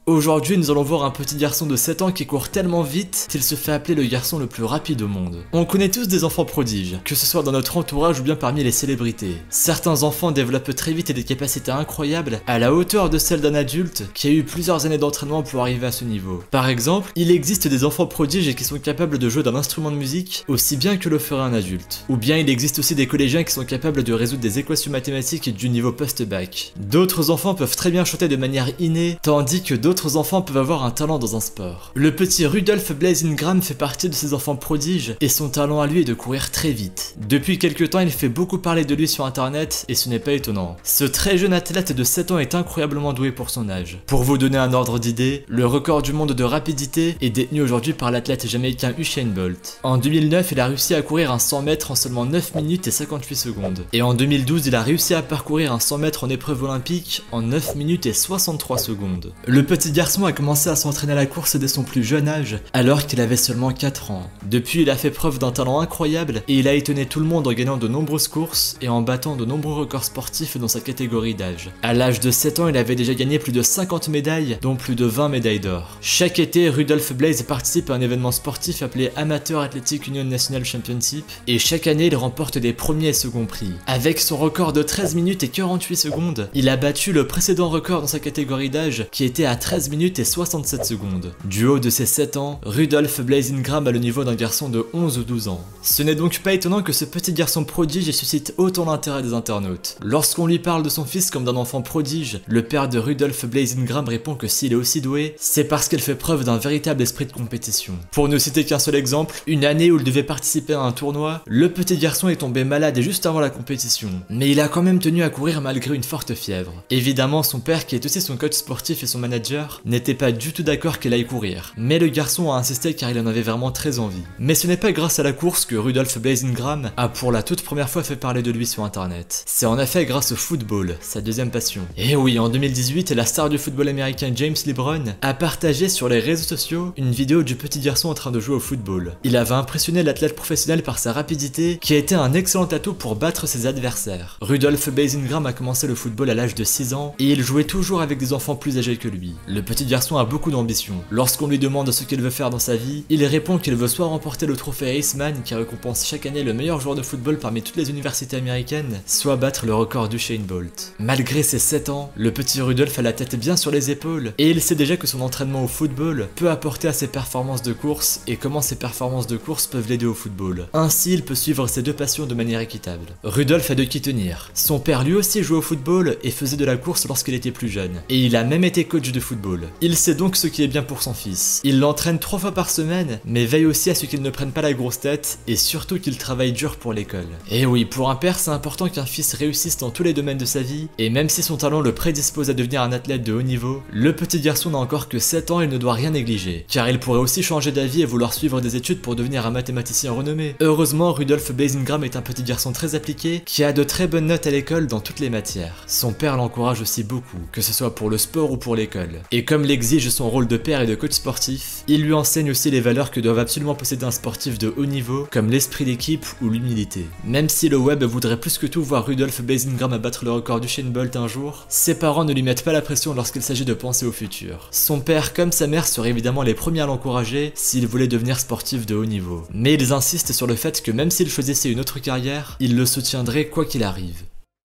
Aujourd'hui, nous allons voir un petit garçon de 7 ans qui court tellement vite qu'il se fait appeler le garçon le plus rapide au monde. On connaît tous des enfants prodiges, que ce soit dans notre entourage ou bien parmi les célébrités. Certains enfants développent très vite des capacités incroyables à la hauteur de celles d'un adulte qui a eu plusieurs années d'entraînement pour arriver à ce niveau. Par exemple, il existe des enfants prodiges qui sont capables de jouer d'un instrument de musique aussi bien que le ferait un adulte. Ou bien il existe aussi des collégiens qui sont capables de résoudre des équations mathématiques du niveau post-bac. D'autres enfants peuvent très bien chanter de manière innée, tandis que d'autres enfants peuvent avoir un talent dans un sport. Le petit Rudolph Blaise Ingram fait partie de ces enfants prodiges et son talent à lui est de courir très vite. Depuis quelques temps, il fait beaucoup parler de lui sur internet et ce n'est pas étonnant. Ce très jeune athlète de 7 ans est incroyablement doué pour son âge. Pour vous donner un ordre d'idée, le record du monde de rapidité est détenu aujourd'hui par l'athlète jamaïcain Usain Bolt. En 2009, il a réussi à courir un 100 mètres en seulement 9 minutes et 58 secondes. Et en 2012, il a réussi à parcourir un 100 mètres en épreuve olympique en 9 minutes et 63 secondes. Le petit garçon a commencé à s'entraîner à la course dès son plus jeune âge, alors qu'il avait seulement 4 ans. Depuis, il a fait preuve d'un talent incroyable et il a étonné tout le monde en gagnant de nombreuses courses et en battant de nombreux records sportifs dans sa catégorie d'âge. À l'âge de 7 ans, il avait déjà gagné plus de 50 médailles, dont plus de 20 médailles d'or. Chaque été, Rudolph Blaise participe à un événement sportif appelé Amateur Athletic Union National Championship et chaque année, il remporte des premiers et seconds prix. Avec son record de 13 minutes et 48 secondes, il a battu le précédent record dans sa catégorie d'âge qui était à 13 minutes et 67 secondes. Du haut de ses 7 ans, Rudolph Blaise Ingram a le niveau d'un garçon de 11 ou 12 ans. Ce n'est donc pas étonnant que ce petit garçon prodige suscite autant d'intérêt des internautes. Lorsqu'on lui parle de son fils comme d'un enfant prodige, le père de Rudolph Blaise Ingram répond que s'il est aussi doué, c'est parce qu'il fait preuve d'un véritable esprit de compétition. Pour ne citer qu'un seul exemple, une année où il devait participer à un tournoi, le petit garçon est tombé malade juste avant la compétition. Mais il a quand même tenu à courir malgré une forte fièvre. Évidemment, son père, qui est aussi son coach sportif et son manager, n'était pas du tout d'accord qu'il aille courir. Mais le garçon a insisté car il en avait vraiment très envie. Mais ce n'est pas grâce à la course que Rudolph Blaise Ingram a pour la toute première fois fait parler de lui sur internet. C'est en effet grâce au football, sa deuxième passion. Et oui, en 2018, la star du football américain James LeBron a partagé sur les réseaux sociaux une vidéo du petit garçon en train de jouer au football. Il avait impressionné l'athlète professionnel par sa rapidité, qui a été un excellent atout pour battre ses adversaires. Rudolph Blaise Ingram a commencé le football à l'âge de 6 ans et il jouait toujours avec des enfants plus âgés que lui. Le petit garçon a beaucoup d'ambition. Lorsqu'on lui demande ce qu'il veut faire dans sa vie, il répond qu'il veut soit remporter le trophée Heisman qui récompense chaque année le meilleur joueur de football parmi toutes les universités américaines, soit battre le record d'Usain Bolt. Malgré ses 7 ans, le petit Rudolph a la tête bien sur les épaules et il sait déjà que son entraînement au football peut apporter à ses performances de course et comment ses performances de course peuvent l'aider au football. Ainsi, il peut suivre ses deux passions de manière équitable. Rudolph a de qui tenir. Son père lui aussi jouait au football et faisait de la course lorsqu'il était plus jeune. Et il a même été coach de football. Il sait donc ce qui est bien pour son fils. Il l'entraîne 3 fois par semaine, mais veille aussi à ce qu'il ne prenne pas la grosse tête et surtout qu'il travaille dur pour l'école. Et oui, pour un père, c'est important qu'un fils réussisse dans tous les domaines de sa vie, et même si son talent le prédispose à devenir un athlète de haut niveau, le petit garçon n'a encore que 7 ans et ne doit rien négliger, car il pourrait aussi changer d'avis et vouloir suivre des études pour devenir un mathématicien renommé. Heureusement, Rudolph Blaise Ingram est un petit garçon très appliqué, qui a de très bonnes notes à l'école dans toutes les matières. Son père l'encourage aussi beaucoup, que ce soit pour le sport ou pour l'école. Et comme l'exige son rôle de père et de coach sportif, il lui enseigne aussi les valeurs que doivent absolument posséder un sportif de haut niveau, comme l'esprit d'équipe ou l'humilité. Même si le web voudrait plus que tout voir Rudolph Blaise Ingram battre le record d'Usain Bolt un jour, ses parents ne lui mettent pas la pression lorsqu'il s'agit de penser au futur. Son père comme sa mère seraient évidemment les premiers à l'encourager s'il voulait devenir sportif de haut niveau. Mais ils insistent sur le fait que même s'il choisissait une autre carrière, ils le soutiendraient quoi qu'il arrive.